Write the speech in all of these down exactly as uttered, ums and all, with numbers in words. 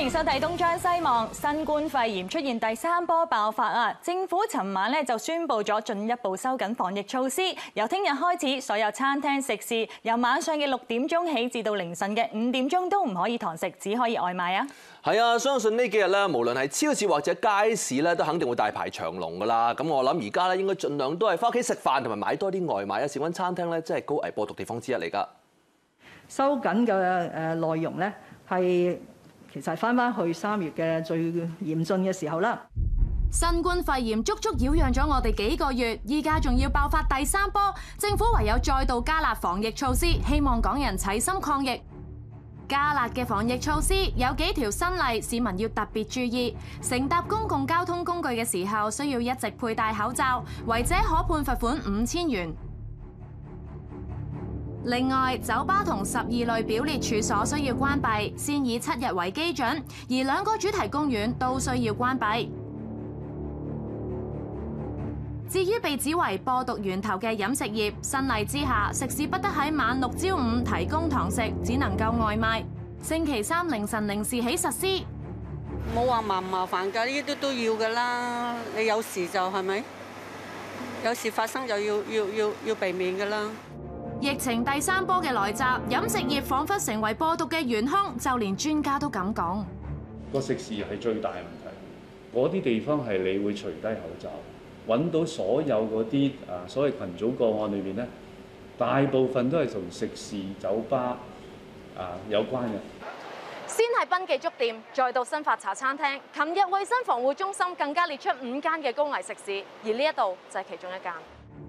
歡迎收睇《東張西望》。新冠肺炎出現第三波爆發啊！政府尋晚咧就宣布咗進一步收緊防疫措施，由聽日開始，所有餐廳食肆由晚上嘅六點鐘起至到凌晨嘅五點鐘都唔可以堂食，只可以外賣啊！ 係啊，相信呢幾日咧，無論係超市或者街市咧，都肯定會大排長龍㗎啦。咁我諗而家咧應該盡量都係翻屋企食飯，同埋買多啲外賣啊！事關餐廳咧，真係高危播毒地方之一嚟㗎。 收緊嘅誒內容咧，係其實係翻翻去三月嘅最嚴峻嘅時候啦。 新冠肺炎足足擾攘咗我哋幾個月，依家仲要爆發第三波，政府唯有再度加辣防疫措施，希望港人齊心抗疫。加辣嘅防疫措施有幾條新例，市民要特別注意。乘搭公共交通工具嘅時候，需要一直佩戴口罩，違者可判罰款五千元。另外，酒吧同十二類表列處所需要關閉，先以七日為基準，而兩個主題公園都需要關閉。至於被指為播毒源頭嘅飲食業，新例之下，食肆不得喺晚六朝五提供堂食，只能夠外賣。星期三凌晨零時起實施。 冇話麻唔麻煩㗎，呢啲都要㗎啦。你有時就係咪？有事發生就要要要要避免㗎啦。 疫情第三波嘅來襲，飲食業彷彿成為播毒嘅元兇，就連專家都咁講。 個食肆係最大問題，嗰啲地方係你會除低口罩，揾到所有嗰啲啊所謂群組個案裏邊咧，大部分都係同食肆、酒吧啊有關嘅。 先係賓記粥店，再到新發茶餐廳。琴日衛生防護中心更加列出五間嘅高危食肆，而呢一度就係其中一間。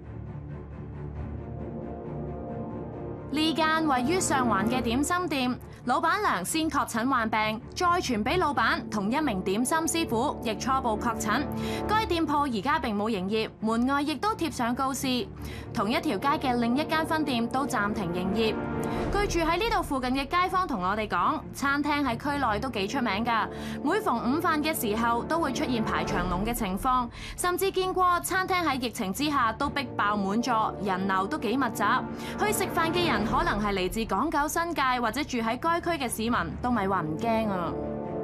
呢間位於上環嘅點心店，老闆娘先確診患病，再傳俾老闆同一名點心師傅，亦初步確診。該店鋪而家並冇營業，門外亦都貼上告示。同一條街嘅另一間分店都暫停營業。據住喺呢度附近嘅街坊同我哋講，餐廳喺區內都幾出名㗎。每逢午飯嘅時候，都會出現排長龍嘅情況，甚至見過餐廳喺疫情之下都逼爆滿座，人流都幾密集。去食飯嘅人可能係嚟自港九新界或者住喺該區嘅市民，都咪話唔驚啊！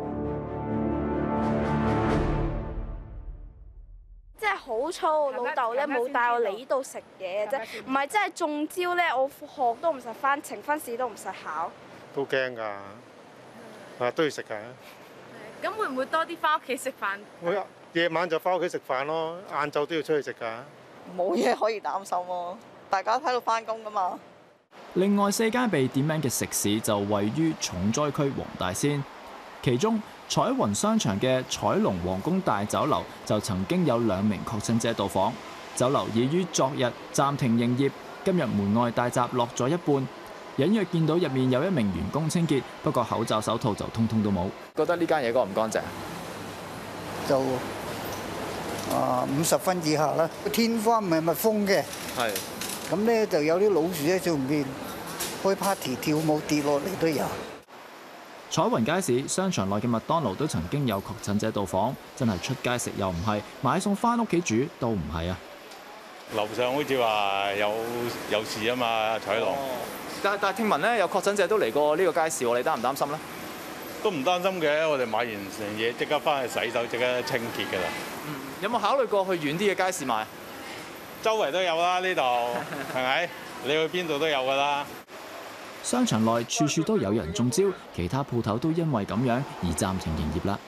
真係好粗，老豆咧冇帶我嚟呢度食嘢啫，唔係真係中招咧，我學都唔使返，呈分試都唔使考。 都驚㗎，啊都要食㗎。 咁會唔會多啲返屋企食飯？ 我夜晚就返屋企食飯咯，晏晝都要出去食㗎。 冇嘢可以擔心咯，大家喺度返工㗎嘛。 另外四間被點名嘅食肆就位於重災區黃大仙，其中彩雲商場嘅彩龍皇宮大酒樓就曾經有兩名確診者到訪，酒樓已於昨日暫停營業，今日門外大閘落咗一半，隱約見到入面有一名員工清潔，不過口罩手套就通通都冇。 覺得呢間嘢乾唔乾淨？ 就啊五十分以下啦，天花唔係密封嘅。係。咁咧就有啲老鼠喺上面開 party 跳舞跌落嚟都有。 彩雲街市商場內嘅麥當勞都曾經有確診者到訪，真係出街食又唔係，買餸翻屋企煮都唔係啊！ 樓上好似話有有事啊嘛，彩龍。 但但係聽聞咧有確診者都嚟過呢個街市喎，你擔唔擔心咧？ 都唔擔心嘅，我哋買完成嘢即刻翻去洗手，即刻清潔㗎啦。 嗯，有冇考慮過去遠啲嘅街市買？ 周圍都有啦，呢度係咪？你去邊度都有㗎啦。 商場內處處都有人中招，其他鋪頭都因為咁樣而暫停營業啦。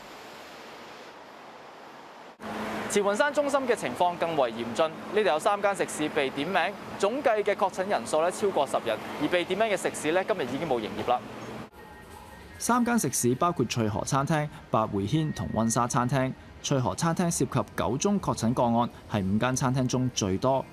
慈雲山中心嘅情況更為嚴峻，呢度有三間食肆被點名，總計嘅確診人數咧超過十人，而被點名嘅食肆咧今日已經冇營業啦。 三間食肆包括翠河餐廳、百匯軒同溫莎餐廳。翠河餐廳涉及九宗確診個案，係五間餐廳中最多。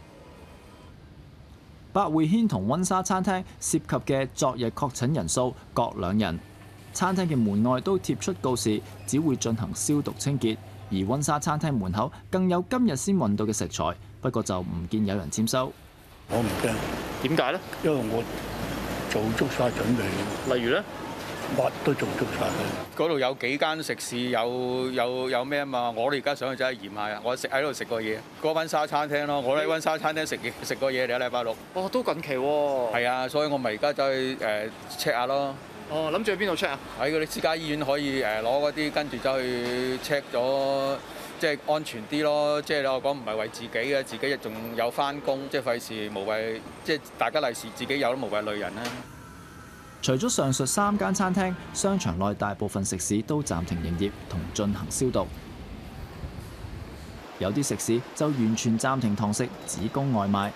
百匯軒同溫莎餐廳涉及嘅昨日確診人數各兩人，餐廳嘅門外都貼出告示，只會進行消毒清潔。而溫莎餐廳門口更有今日先運到嘅食材，不過就唔見有人簽收。 我唔驚， 點解呢？ 因為我做足晒準備。 例如呢？ 乜都做足晒佢。 嗰度有幾間食肆有有有咩啊嘛？我哋而家想去真係驗下，我食喺度食過嘢，嗰溫莎餐廳咯，我喺溫莎餐廳食嘢食過嘢，你喺禮拜六。 哦，都近期喎。 係啊，所以我咪而家走去誒 check 下咯。 哦，諗住去邊度 check 啊？ 喺嗰啲私家醫院可以誒攞嗰啲，跟住走去 check 咗，即係安全啲咯。即係我講唔係為自己嘅，自己亦仲有翻工，即係費事無謂，即係大家利是自己有都無謂累人啦。 除咗上述三間餐廳，商場內大部分食肆都暫停營業同進行消毒。有啲食肆就完全暫停堂食，只供外賣。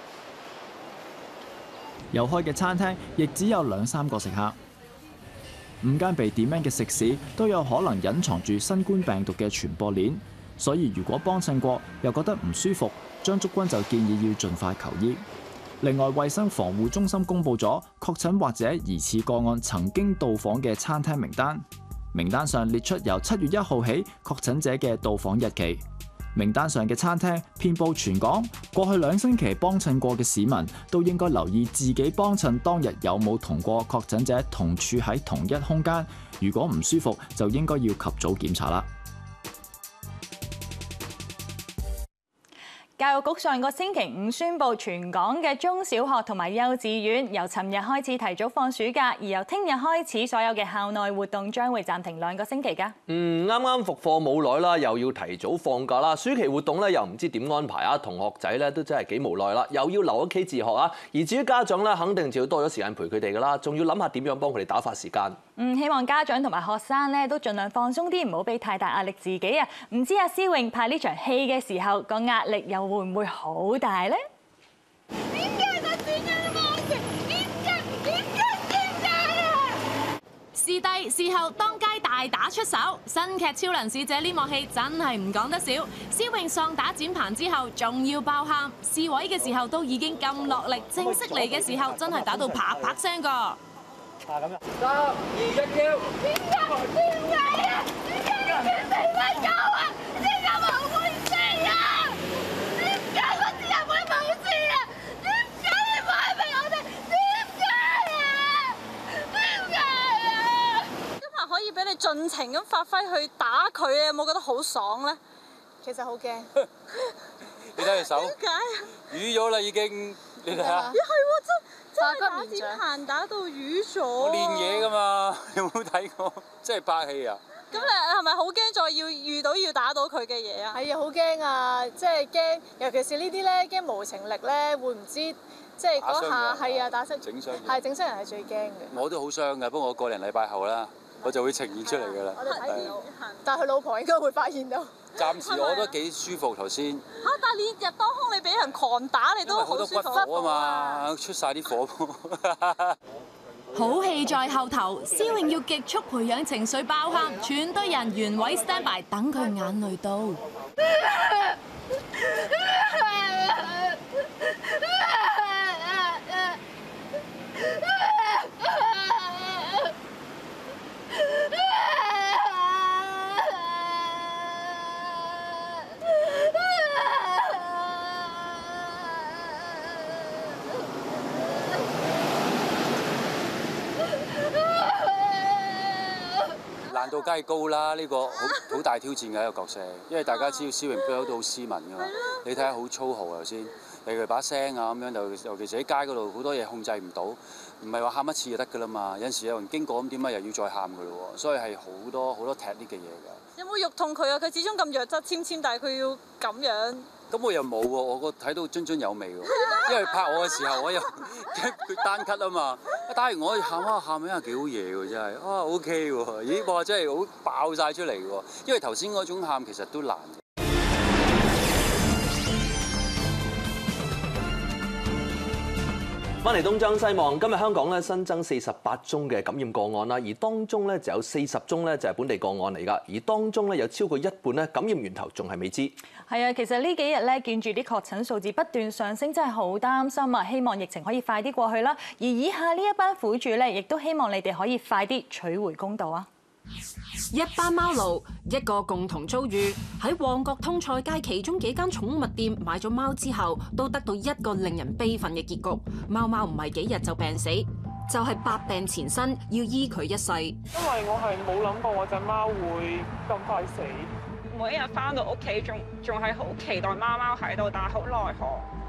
有開嘅餐廳亦只有兩三個食客。五間被點名嘅食肆都有可能隱藏住新冠病毒嘅傳播鏈，所以如果幫襯過又覺得唔舒服，張竹君就建議要盡快求醫。另外，衛生防護中心公布咗確診或者疑似個案曾經到訪嘅餐廳名單，名單上列出由七月一號起確診者嘅到訪日期。名單上嘅餐廳遍佈全港，過去兩星期幫襯過嘅市民都應該留意自己幫襯當日有冇同過確診者同處喺同一空間，如果唔舒服就應該要及早檢查啦。 教育局上個星期五宣布，全港嘅中小學同埋幼稚園由尋日開始提早放暑假，而由聽日開始，所有嘅校內活動將會暫停兩個星期㗎。嗯，啱啱復課冇耐啦，又要提早放假啦，暑期活動咧又唔知點安排啊！同學仔咧都真係幾無奈啦，又要留屋企自學啊。而至於家長咧，肯定就要多咗時間陪佢哋㗎啦，仲要諗下點樣幫佢哋打發時間。嗯，希望家長同埋學生咧都盡量放鬆啲，唔好俾太大壓力自己啊！唔知阿思穎拍呢場戲嘅時候，個壓力又會唔會好大咧？點解個選人都冇食？點解？點解？點解啊？ 視帝事後當街大打出手，新劇《超能使者》呢幕戲真係唔講得少。思穎喪打展棚之後，仲要爆喊，示威嘅時候都已經咁落力，正式嚟嘅時候真係打到啪啪聲㗎。啊咁樣，三二一叫！點解？點解啊？點解要叫四分九啊？點解冇回事啊？點解個自由會冇事啊？點解你唔可以俾我哋？點解啊？點解啊？ 今日可以俾你盡情咁發揮去打佢，你有冇覺得好爽咧？其實好驚。 你睇隻手， 點解啊？ 瘀咗啦已經，你睇下。 咦係喎，真真係打展棚打到瘀咗。 我練嘢㗎嘛，有冇睇過？真係拍戲啊！ 咁你係咪好驚再要遇到要打到佢嘅嘢啊？ 係啊，好驚啊！即係驚，尤其是呢啲咧，驚無情力咧，會唔知即係嗰下係啊打傷整傷係整傷人係最驚嘅。 我都好傷㗎，不過我個零禮拜後啦，我就會呈現出嚟㗎啦。 我哋睇到，但係佢老婆應該會發現到。 暫時我覺得幾舒服頭先。 嚇！但係烈日當空，你俾人狂打，你都好舒服。 好多骨火啊嘛，出晒啲火。 好戲在後頭，思穎要極速培養情緒爆喊，全隊人原位 stand by 等佢眼淚到。 難度梗係高啦，呢個好好大挑戰嘅一個角色，因為大家知道思穎不嬲都好斯文㗎嘛。你睇下好粗豪頭先，例如把聲啊咁樣，就尤其是喺街嗰度好多嘢控制唔到，唔係話喊一次就得㗎啦嘛。有陣時有人經過咁點解又要再喊㗎咯喎，所以係好多好多踢呢嘅嘢㗎。 有冇肉痛佢啊？佢始終咁弱質纖纖，但係佢要咁樣。 咁我又冇喎，我個睇到津津有味喎，因為拍我嘅時候我又佢單咳啊嘛，打完我喊啊喊，真係幾好嘢喎，真係啊 OK 喎，咦哇真係好爆晒出嚟喎，因為頭先嗰種喊其實都難。 翻嚟東張西望，今日香港咧新增四十八宗嘅感染個案啦，而當中咧就有四十宗咧就係本地個案嚟㗎，而當中咧有超過一半咧感染源頭仲係未知。係啊，其實呢幾日咧見住啲確診數字不斷上升，真係好擔心啊！希望疫情可以快啲過去啦。而以下呢一班苦主咧，亦都希望你哋可以快啲取回公道啊！ 一班貓奴，一個共同遭遇，喺旺角通菜街其中幾間寵物店買咗貓之後，都得到一個令人悲憤嘅結局。貓貓唔係幾日就病死，就係百病纏身，要醫佢一世。 因為我係冇諗過我隻貓會咁快死。 每一日翻到屋企，仲仲係好期待貓貓喺度，但係好奈何，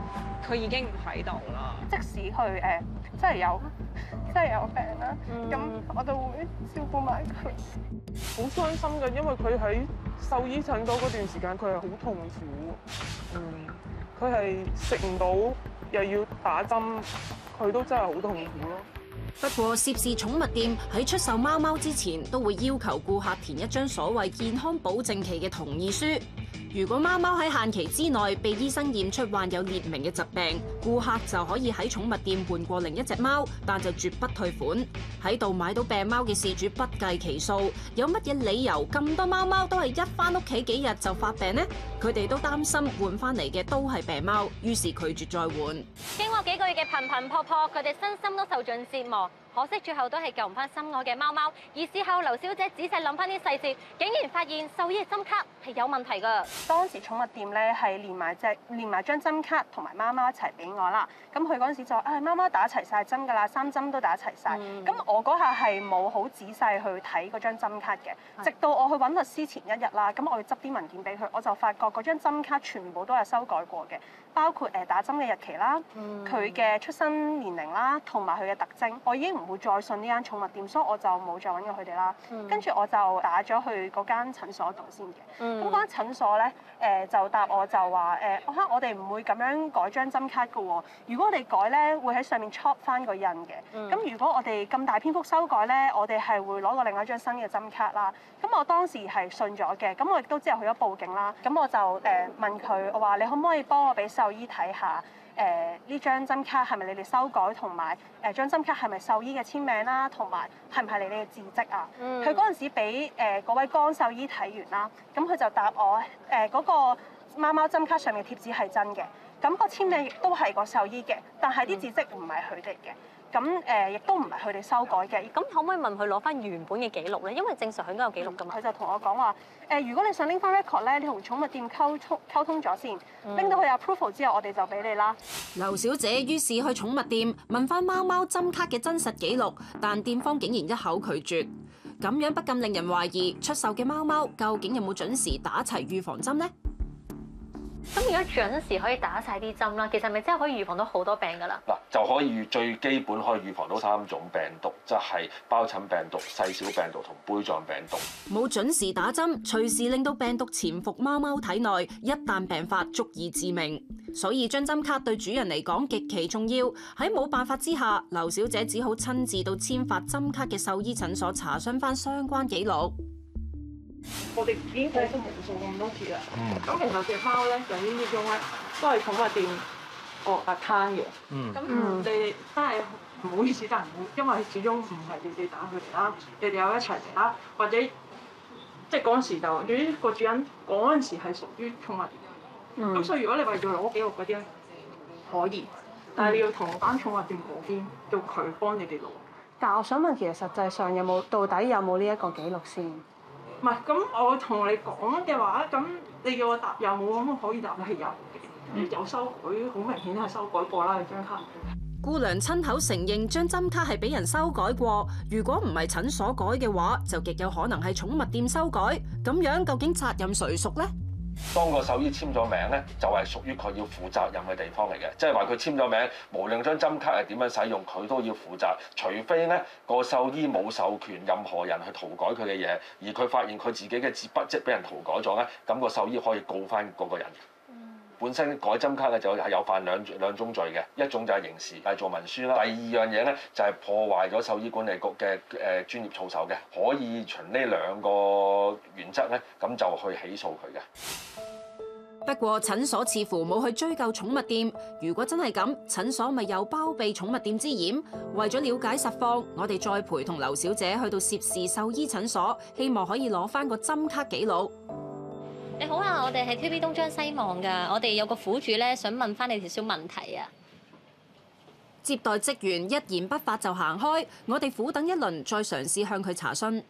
佢已經唔喺度啦。 即使佢誒真係有真係有病啦，咁、嗯、我都會照顧埋佢。 好傷心㗎，因為佢喺獸醫診所嗰段時間，佢係好痛苦。嗯，佢係食唔到，又要打針，佢都真係好痛苦咯。 不過涉事寵物店喺出售貓貓之前，都會要求顧客填一張所謂健康保證期嘅同意書。如果貓貓喺限期之內被醫生驗出患有列明嘅疾病，顧客就可以喺寵物店換過另一隻貓，但就絕不退款。喺度買到病貓嘅事主不計其數，有乜嘢理由咁多貓貓都係一返屋企幾日就發病呢？佢哋都擔心換返嚟嘅都係病貓，於是拒絕再換。 經過幾個月嘅頻頻撲撲，佢哋身心都受盡折磨。可惜最後都係救唔翻心愛嘅貓貓，而事後劉小姐仔細諗翻啲細節，竟然發現獸醫嘅針卡係有問題㗎。 當時寵物店咧係連埋隻連埋張針卡同埋貓貓一齊俾我啦。咁佢嗰陣時就話：唉、哎，貓貓打齊晒針㗎啦，三針都打齊晒。咁、嗯、我嗰下係冇好仔細去睇嗰張針卡嘅，直到我去揾律師前一日啦，咁我要執啲文件俾佢，我就發覺嗰張針卡全部都係修改過嘅，包括誒打針嘅日期啦，佢嘅、嗯、出生年齡啦，同埋佢嘅特徵，我已經唔會再信呢間寵物店，所以我就冇再揾過佢哋啦。跟住、嗯、我就打咗去嗰間診所度先嘅。咁嗰間診所咧，誒就答我就話誒，我我哋唔會咁樣改張針卡㗎喎。如果我哋改咧，會喺上面 chop 翻個印嘅。咁、嗯、如果我哋咁大篇幅修改咧，我哋係會攞過另外一張新嘅針卡啦。咁我當時係信咗嘅，咁我亦都之後去咗報警啦。咁我就誒問佢，我話你可唔可以幫我俾獸醫睇下？誒呢張針卡係咪你哋修改，同埋誒張針卡係咪獸醫嘅簽名啦，同埋係唔係你哋嘅字跡啊？佢嗰陣時俾誒嗰位江獸醫睇完啦，咁佢就答我誒嗰個貓貓針卡上面貼紙係真嘅，咁個簽名亦都係個獸醫嘅，但係啲字跡唔係佢哋嘅。咁誒亦都唔係佢哋修改嘅，咁可唔可以問佢攞翻原本嘅記錄咧？因為正常佢應該有記錄㗎嘛。佢就同我講話誒，如果你想拎翻 record 咧，你同寵物店溝通溝通咗先，拎到佢 approval 之後，我哋就俾你啦。 劉小姐於是去寵物店問翻貓貓針卡嘅真實記錄，但店方竟然一口拒絕，咁樣不禁令人懷疑出售嘅貓貓究竟有冇準時打齊預防針呢？ 咁如果準時可以打晒啲針啦，其實係咪真係可以預防到好多病㗎啦？ 嗱，就可以最基本可以預防到三種病毒，即係包疹病毒、細小病毒同杯狀病毒。 冇準時打針，隨時令到病毒潛伏貓貓體內，一旦病發足以致命。所以張針卡對主人嚟講極其重要。喺冇辦法之下，劉小姐只好親自到簽發針卡嘅獸醫診所查詢翻相關記錄。 我哋已經睇咗無數咁多次啦。咁、嗯、其實隻貓咧，就呢啲種咧，都係寵物店哦 account 嘅。咁、嗯、你哋真係唔好意思，真係唔好，因為始終唔係你哋打佢哋啦，你哋有一齊嚟啦，或者即係嗰陣時就，總之個主人嗰陣時係屬於寵物店。咁、嗯、所以如果你為咗攞記錄嗰啲咧，可以，但係你要同翻寵物店嗰邊叫佢幫你哋攞。 但係我想問，其實實際上有冇到底有冇呢一個記錄先？唔係，咁我同你講嘅話，咁你叫我答有冇咁可以答係有嘅，有修改，好明顯係修改過啦，你張卡。 姑娘親口承認張針卡係俾人修改過，如果唔係診所改嘅話，就極有可能係寵物店修改。咁樣究竟責任誰屬呢？ 當個獸醫簽咗名咧，就係屬於佢要負責任嘅地方嚟嘅，即係話佢簽咗名，無論張針卡係點樣使用，佢都要負責。除非咧個獸醫冇授權任何人去塗改佢嘅嘢，而佢發現佢自己嘅字筆跡俾人塗改咗咧，咁個獸醫可以告翻嗰個人。本身改針卡嘅就係有犯兩兩種罪嘅，一種就係刑事偽造文書啦，第二樣嘢咧就係破壞咗獸醫管理局嘅誒專業操守嘅，可以循呢兩個原則咧，咁就去起訴佢嘅。 不過診所似乎冇去追究寵物店，如果真係咁，診所咪又包庇寵物店之嫌？為咗了解實況，我哋再陪同劉小姐去到涉事獸醫診所，希望可以攞翻個針卡記錄。 你好啊，我哋係 T V B 東張西望㗎，我哋有個苦主咧，想問翻你條小問題啊。 接待職員一言不發就行開，我哋苦等一輪，再嘗試向佢查詢。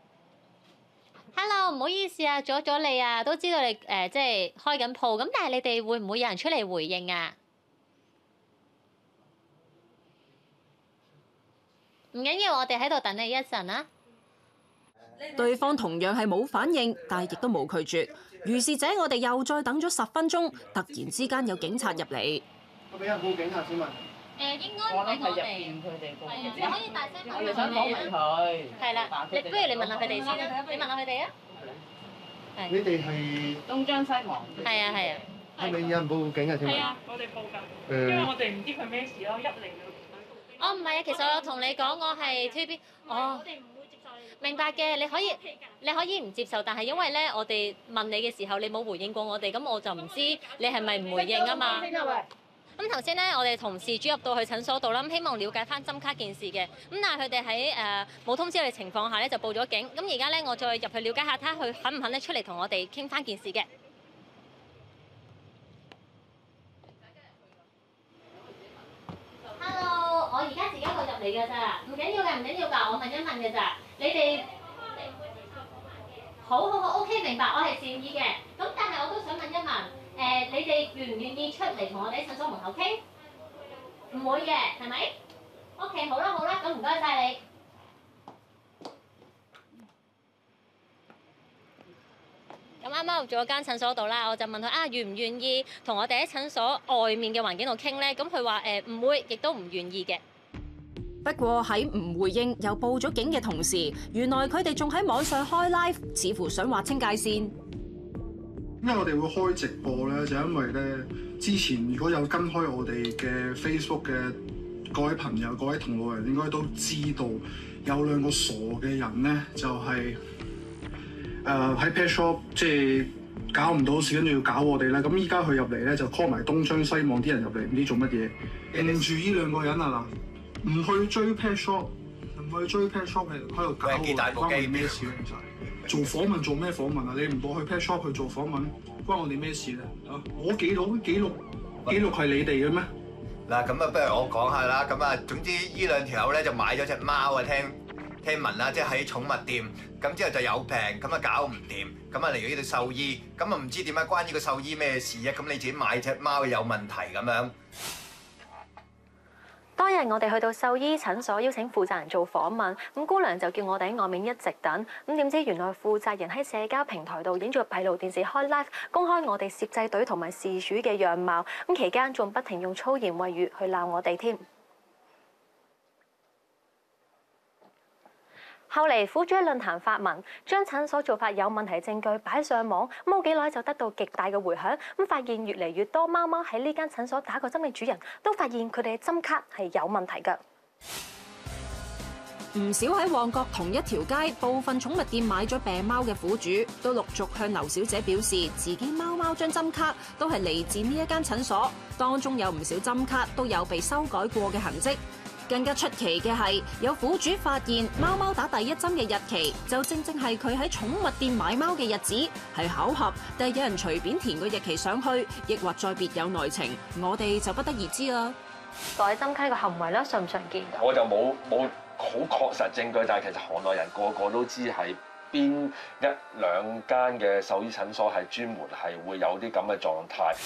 Hello， 唔好意思啊，阻咗你啊，都知道你誒、呃、即係開緊鋪，咁但係你哋會唔會有人出嚟回應啊？唔緊要，我哋喺度等你一陣啊。 對方同樣係冇反應，但係亦都冇拒絕。如是者，我哋又再等咗十分鐘，突然之間有警察入嚟。 我俾人報警啊？請問？ 誒應該唔係我哋， 佢哋報警。你可以大聲我哋想訪問佢。 係啦，你不如你問下佢哋先啦，你問下佢哋啊。係。 你哋係東張西望。 係啊係啊。 係咪有人報警啊？請問？ 係啊，我哋報緊。 誒。 因為我哋唔知佢咩事咯，一嚟就。 哦，唔係啊，其實我同你講，我係 T V B。哦。我哋唔會接受你。明白嘅，你可以你可以唔接受，但係因為咧，我哋問你嘅時候，你冇回應過我哋，咁我就唔知你係咪唔回應啊嘛。咁頭先咧，我哋同事主入到去診所度啦，咁希望了解翻針卡件事嘅。咁但係佢哋喺誒冇通知我哋情況下咧，就報咗警。咁而家咧，我再入去了解下，睇下佢肯唔肯咧出嚟同我哋傾翻件事嘅。Hello，我而家自己一個入嚟㗎咋，唔緊要㗎，唔緊要㗎，我問一問㗎咋。你哋好好好 OK， 明白，我係善意嘅。咁但係我都想問一問。誒、呃，你哋願唔願意出嚟同我哋喺診所門口傾？唔會嘅，係咪 ？OK， 好啦好啦，咁唔該晒你。咁啱啱入咗間診所度啦，我就問佢啊，願唔願意同我哋喺診所外面嘅環境度傾咧？咁佢話誒唔會，亦都唔願意嘅。 不過喺唔回應又報咗警嘅同時，原來佢哋仲喺網上開 live，似乎想劃清界線。 因為我哋會開直播咧，就因為咧之前如果有跟開我哋嘅 Facebook 嘅各位朋友、各位同路人，應該都知道有兩個傻嘅人咧，就係誒喺 pet shop 即係搞唔到事，跟住要搞我哋咧。咁依家佢入嚟咧就 call 埋東張西望啲人入嚟，唔知做乜嘢。認住呢兩個人啊嗱，唔去追 pet shop， 唔去追 pet shop 係喺度搞我哋，關我哋咩事咧？其實做訪問做咩訪問啊？你唔到去 pet shop 去做訪問，關我哋咩事咧？啊，我記錄記錄記錄係你哋嘅咩？ 嗱，咁啊，不如我講下啦。咁啊，總之呢兩條友咧就買咗隻貓啊，聽聽聞啦，即係喺寵物店。咁之後就有病，咁啊搞唔掂，咁啊嚟咗呢度獸醫，咁啊唔知點解關呢個獸醫咩事啊？咁你自己買隻貓有問題咁樣。 當日我哋去到獸醫診所邀請負責人做訪問，咁姑娘就叫我哋喺外面一直等，咁點知原來負責人喺社交平台度影住閉路電視開 live， 公開我哋攝製隊同埋事主嘅樣貌，咁期間仲不停用粗言穢語去鬧我哋添。後嚟苦主喺論壇發文，將診所做法有問題證據擺上網，冇幾耐就得到極大嘅迴響。咁發現越嚟越多貓貓喺呢間診所打過針嘅主人都發現佢哋嘅針卡係有問題㗎。 唔少喺旺角同一條街部分寵物店買咗病貓嘅苦主，都陸續向劉小姐表示自己貓貓張針卡都係嚟自呢一間診所，當中有唔少針卡都有被修改過嘅痕跡。更加出奇嘅係，有苦主發現貓貓打第一針嘅日期，就正正係佢喺寵物店買貓嘅日子，係巧合定係有人隨便填個日期上去，抑或再別有內情，我哋就不得而知啦。 改針卡嘅行為咧，常唔常見？ 我就冇冇好確實證據，但係其實行內人個個都知係邊一兩間嘅獸醫診所係專門係會有啲咁嘅狀態。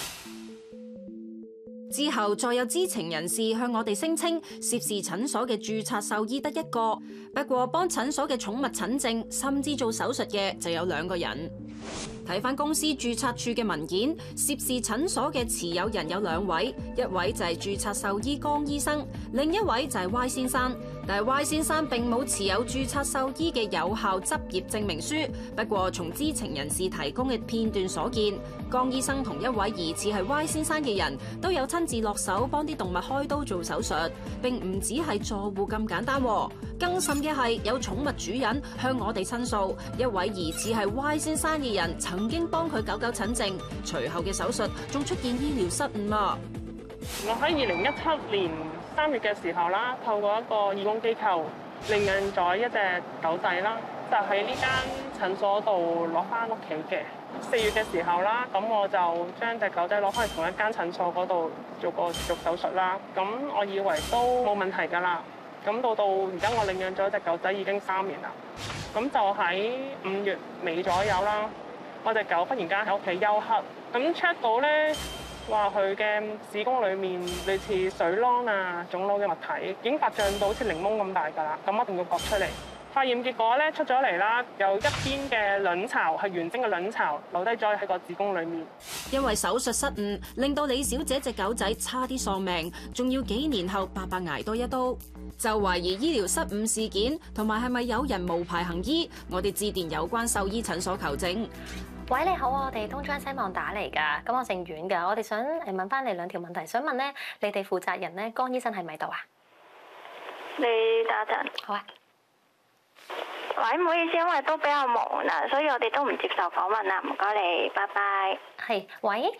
之後再有知情人士向我哋聲稱，涉事診所嘅註冊獸醫得一個，不過幫診所嘅寵物診症甚至做手術嘅就有兩個人。睇返公司註冊處嘅文件，涉事診所嘅持有人有兩位，一位就係註冊獸醫江醫生，另一位就係 Y 先生。但係 Y 先生並冇持有註冊獸醫嘅有效執業證明書。不過從知情人士提供嘅片段所見，江醫生同一位疑似係 Y 先生嘅人都有親自落手幫啲動物開刀做手術，並唔止係助護咁簡單。更甚嘅係有寵物主人向我哋申訴，一位疑似係 Y 先生嘅人曾經幫佢狗狗診症，隨後嘅手術仲出現醫療失誤啊！ 我喺二零一七年三月嘅時候啦，透過一個義工機構領養咗一隻狗仔啦，就喺呢間診所度攞翻屋企嘅。四月嘅時候啦，咁我就將隻狗仔攞翻去同一間診所嗰度做個做手術啦。咁我以為都冇問題㗎啦。咁到到而家我領養咗隻狗仔已經三年啦。咁就喺五月尾左右啦，我隻狗忽然間喺屋企休克，咁 check 到咧話佢嘅子宮裡面類似水囊啊腫瘤嘅物體，已經發脹到好似檸檬咁大㗎啦，咁一定要割出嚟。 化驗結果咧出咗嚟啦，有一邊嘅卵巢係原精嘅卵巢留低咗喺個子宮裡面。 因為手術失誤，令到李小姐隻狗仔差啲喪命，仲要幾年後白白捱多一刀。就懷疑醫療失誤事件，同埋係咪有人無牌行醫？我哋致電有關獸醫診所求證。 喂，你好，我哋東張西望打嚟㗎，咁我姓阮㗎，我哋想誒問翻你兩條問題，想問咧，你哋負責人咧，江醫生喺咪度啊？ 你等一陣。 好啊。 喂，唔好意思，因為都比較忙啦，所以我哋都唔接受訪問啦，唔該你，拜拜。 係，喂。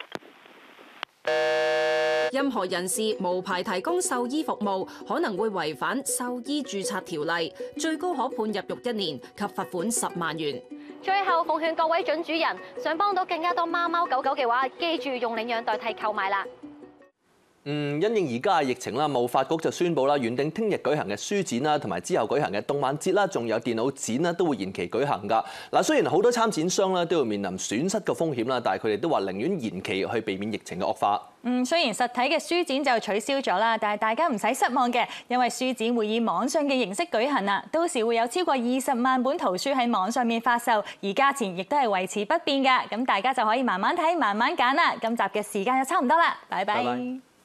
任何人士無牌提供獸醫服務，可能會違反獸醫註冊條例，最高可判入獄一年及罰款十萬元。 最後奉勸各位準主人，想幫到更加多貓貓狗狗嘅話，記住用領養代替購買啦。 嗯，因應而家嘅疫情啦，貿發局就宣布啦，原定聽日舉行嘅書展啦，同埋之後舉行嘅動漫節啦，仲有電腦展啦，都會延期舉行㗎。嗱，雖然好多參展商咧都要面臨損失嘅風險啦，但係佢哋都話寧願延期去避免疫情嘅惡化。 嗯，雖然實體嘅書展就取消咗啦，但係大家唔使失望嘅，因為書展會以網上嘅形式舉行啊，到時會有超過二十萬本圖書喺網上面發售，而價錢亦都係維持不變㗎。咁大家就可以慢慢睇、慢慢揀啦。今集嘅時間就差唔多啦，拜拜。拜拜。